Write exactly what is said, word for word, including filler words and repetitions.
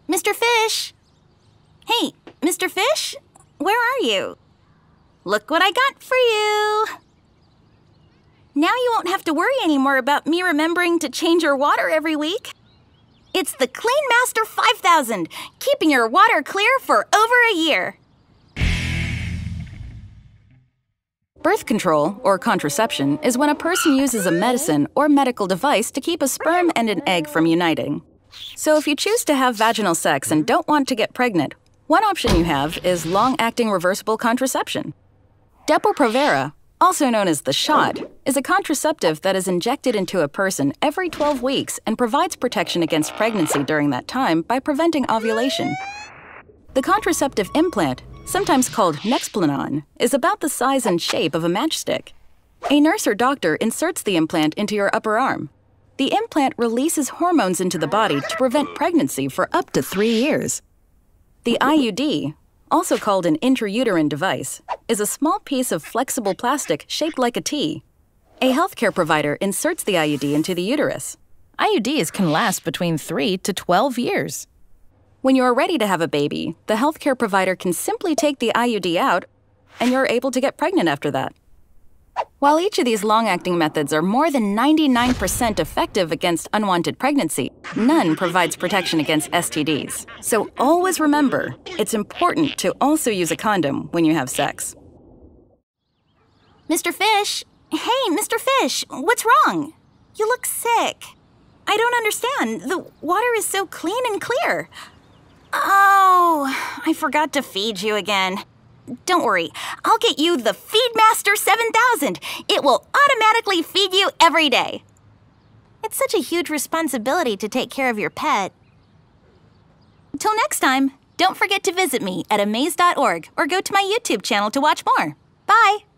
Mister Fish! Hey, Mister Fish? Where are you? Look what I got for you! Now you won't have to worry anymore about me remembering to change your water every week. It's the Clean Master five thousand, keeping your water clear for over a year. Birth control, or contraception, is when a person uses a medicine or medical device to keep a sperm and an egg from uniting. So if you choose to have vaginal sex and don't want to get pregnant, one option you have is long-acting reversible contraception. Depo-Provera, also known as the shot, is a contraceptive that is injected into a person every twelve weeks and provides protection against pregnancy during that time by preventing ovulation. The contraceptive implant, sometimes called Nexplanon, is about the size and shape of a matchstick. A nurse or doctor inserts the implant into your upper arm. The implant releases hormones into the body to prevent pregnancy for up to three years. The I U D, also called an intrauterine device, is a small piece of flexible plastic shaped like a T. A healthcare provider inserts the I U D into the uterus. I U Ds can last between three to twelve years. When you are ready to have a baby, the healthcare provider can simply take the I U D out, and you're able to get pregnant after that. While each of these long-acting methods are more than ninety-nine percent effective against unwanted pregnancy, none provides protection against S T Ds. So always remember, it's important to also use a condom when you have sex. Mister Fish! Hey, Mister Fish! What's wrong? You look sick. I don't understand. The water is so clean and clear. Oh, I forgot to feed you again. Don't worry, I'll get you the Feedmaster seven thousand. It will automatically feed you every day. It's such a huge responsibility to take care of your pet. Till next time, don't forget to visit me at Amaze dot org or go to my YouTube channel to watch more. Bye!